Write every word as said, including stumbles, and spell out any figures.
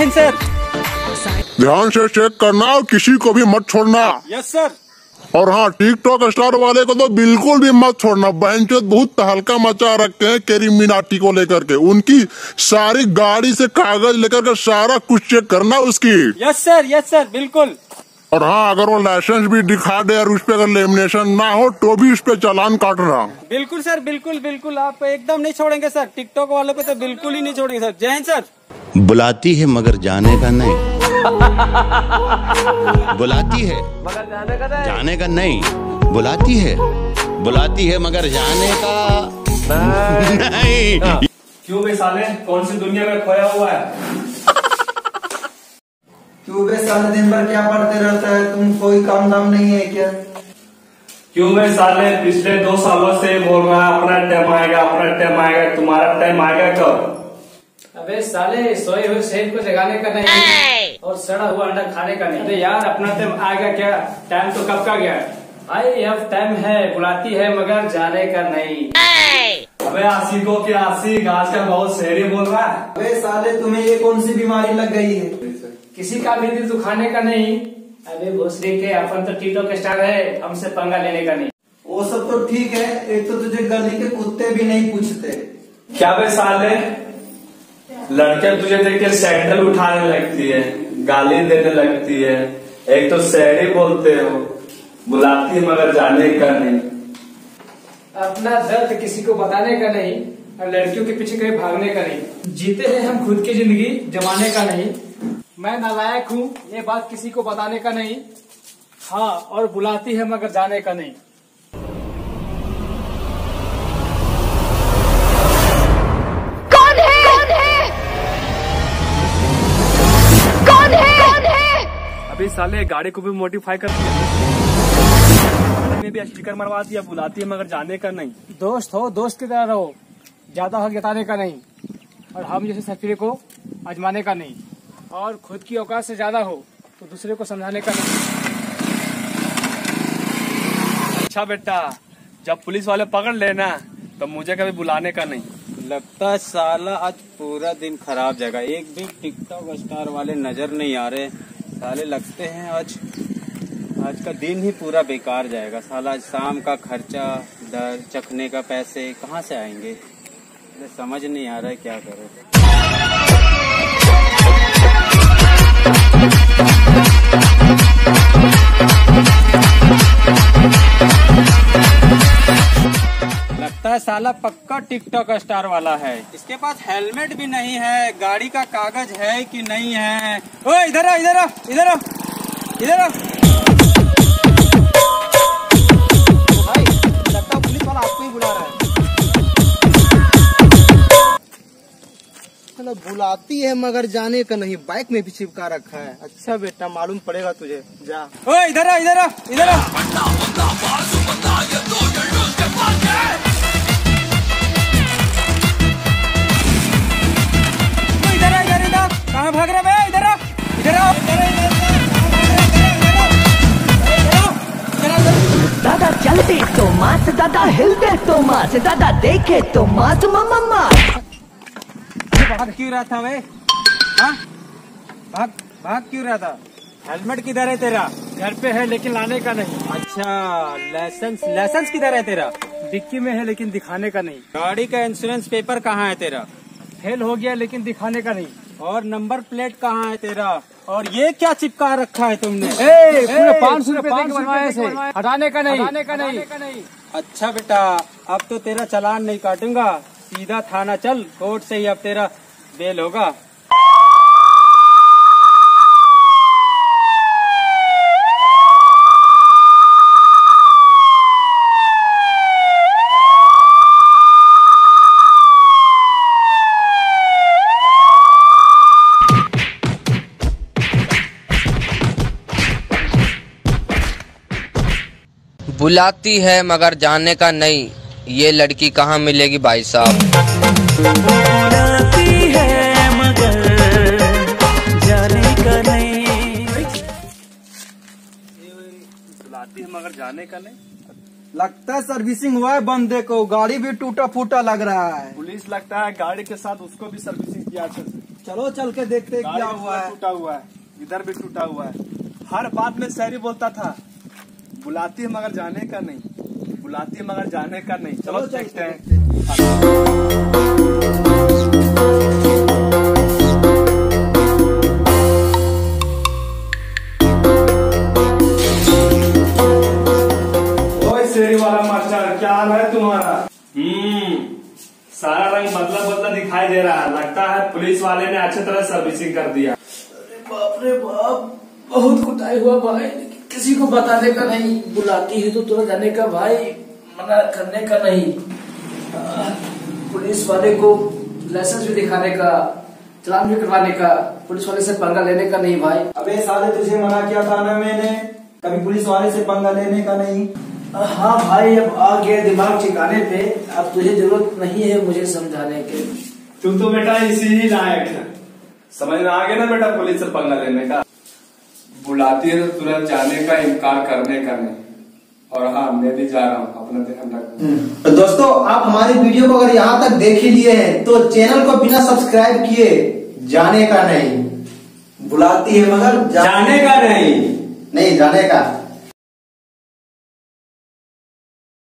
Hind sir. ध्यान से check करना और किसी को भी मत छोड़ना। Yes sir. और हाँ, टिकटॉक स्टार वाले को तो बिल्कुल भी मत छोड़ना। बहनचोद बहुत तहलका मचा रखे हैं केरी मिनाटी को लेकर के। उनकी सारी गाड़ी से कागज लेकर के सारा कुछ चेक करना उसकी। यस सर, यस सर, बिल्कुल। और हाँ, अगर वो लाइसेंस भी दिखा दे और उस पे अगर लेमिनेशन ना हो तो भी उस पे चालान काटना। बिल्कुल सर, बिल्कुल बिल्कुल, आप एकदम नहीं छोड़ेंगे सर। टिकटॉक वालों पे तो बिल्कुल ही नहीं छोड़ेंगे सर। जय हिंद सर। बुलाती है मगर जाने का नहीं। बुलाती है मगर जाने का नहीं। जाने का नहीं। बुलाती है बुलाती है मगर जाने का नहीं। क्यों बे साले, कौन सी दुनिया में खोया हुआ है? क्यों बे साले, दिन भर क्या पढ़ते रहता है? तुम कोई काम धाम नहीं है क्या? क्यों बे साले, पिछले दो सालों से बोल रहा है अपना टाइम आएगा, अपना टाइम आएगा। तुम्हारा टाइम आएगा कब? अबे साले, सोए हुए शेर को जगाने का नहीं और सड़ा हुआ अंडा खाने का नहीं। अरे यार, अपना टाइम आएगा क्या? टाइम तो कब का गया है भाई। अब टाइम है, बुलाती है मगर जाने का नहीं। अबे आशिकों के आशिक आजकल बहुत शेरी बोल रहा है। अबे साले, तुम्हें ये कौन सी बीमारी लग गई है? किसी का भी दिल दुखाने का नहीं। अबे भोसड़ी के, अपन तो टिकटॉक स्टार है, हमसे पंगा लेने का नहीं। वो सब तो ठीक है, एक तो तुझे गली के कुत्ते भी नहीं पूछते। क्या बे साले, लड़के तुझे देख के सैंडल उठाने लगती है, गाली देने लगती है। एक तो शेरी बोलते हो, बुलाती मगर जाने का नहीं। अपना दर्द किसी को बताने का नहीं और लड़कियों के पीछे कहीं भागने का नहीं। जीते हैं हम खुद की जिंदगी, जमाने का नहीं। मैं नालायक हूँ, ये बात किसी को बताने का नहीं। हाँ, और बुलाती है मगर जाने का नहीं। कौन है? कौन है? कौन है? कौन है? अभी साले गाड़ी को भी मॉडिफाई कर दिया, में भी स्टिकर मरवा दिया, बुलाती है मगर जाने का नहीं। दोस्त हो, दोस्त की तरह रहो, ज्यादा हक जताने का नहीं और हम जैसे सफीरे को आजमाने का नहीं। और खुद की औकात से ज्यादा हो तो दूसरे को समझाने का नहीं। अच्छा बेटा, जब पुलिस वाले पकड़ लेना तो मुझे कभी बुलाने का नहीं। लगता है साला आज पूरा दिन खराब जाएगा। एक भी टिकटॉक स्टार वाले नजर नहीं आ रहे साले। लगते हैं आज आज का दिन ही पूरा बेकार जाएगा साला। आज शाम का खर्चा, दर चखने का पैसे कहाँ से आएंगे? समझ नहीं आ रहा है क्या करो। लगता है साला पक्का टिकटॉक स्टार वाला है। इसके पास हेलमेट भी नहीं है, गाड़ी का कागज है कि नहीं है। ओ इधर आ, इधर आ, इधर आ, इधर आ। भाई, लगता है पुलिस वाला आपको ही बुला रहा है। बुलाती है मगर जाने का नहीं, बाइक में भी चिपका रखा है। अच्छा बेटा, मालूम पड़ेगा तुझे, जा। ओ इधर आ, इधर आ, इधर आ। इधर आ, इधर इधर कहाँ भाग रहा है? इधर आ, इधर आ, दादा चलते तो मास, दादा हिलते तो मास, दादा देखे तो मास मम्मा। भाग क्यों रहा था वे? हाँ, भाग भाग क्यों रहा था? हेलमेट किधर है तेरा? घर पे है लेकिन लाने का नहीं। अच्छा, लाइसेंस लाइसेंस किधर है तेरा? डिक्की में है लेकिन दिखाने का नहीं। गाड़ी का इंश्योरेंस पेपर कहाँ है तेरा? फेल हो गया लेकिन दिखाने का नहीं। और नंबर प्लेट कहाँ है तेरा? और ये क्या चिपका रखा है तुमने? पूरे पाँच सौ रूपए बनवाए से हटाने का नहीं, हटाने का नहीं। अच्छा बेटा, अब तो तेरा चालान नहीं काटूंगा, सीधा थाना चल, कोर्ट से ही अब तेरा बेल होगा। बुलाती है मगर जाने का नहीं, ये लड़की कहाँ मिलेगी भाई साहब? बुलाती है मगर जाने का नहीं। बुलाती है मगर जाने का नहीं। लगता है सर्विसिंग हुआ है बंदे को, गाड़ी भी टूटा फूटा लग रहा है। पुलिस लगता है गाड़ी के साथ उसको भी सर्विसिंग किया चलो चल के देखते क्या हुआ है। टूटा हुआ है, इधर भी टूटा हुआ है। हर बात में शायरी बोलता था, बुलाती है मगर जाने का नहीं, बुलाती है मगर जाने का नहीं। चलो देखते हैं। शेरी वाला मास्टर, क्या हाल है तुम्हारा? हम्म सारा रंग बदला बदला दिखाई दे रहा है। लगता है पुलिस वाले ने अच्छी तरह सर्विसिंग कर दिया। अरे बाप रे बाप, बहुत कुटाई हुआ भाई, किसी को बताने का नहीं। बुलाती है तो तुरंत जाने का भाई, मना करने का नहीं। आ, पुलिस वाले को लाइसेंस भी दिखाने का, चलान भी करवाने का, पुलिस वाले से पंगा लेने का नहीं भाई। अबे साले तुझे मना किया था ना मैंने, कभी पुलिस वाले से पंगा लेने का नहीं। हाँ भाई, अब आ गया दिमाग ठिकाने पे, अब तुझे जरूरत नहीं है मुझे समझाने के। तू तो बेटा इसी ही लायक है, समझ में आ गया ना बेटा, पुलिस से पंगा लेने का। बुलाती है तो तुरंत जाने का, इनकार करने का नहीं। और हाँ, मैं भी जा रहा हूँ, अपना ध्यान रखना। तो दोस्तों, आप हमारी वीडियो को अगर यहाँ तक देख ही लिए हैं तो चैनल को बिना सब्सक्राइब किए जाने का नहीं, बुलाती है मगर जाने का नहीं, नहीं जाने का।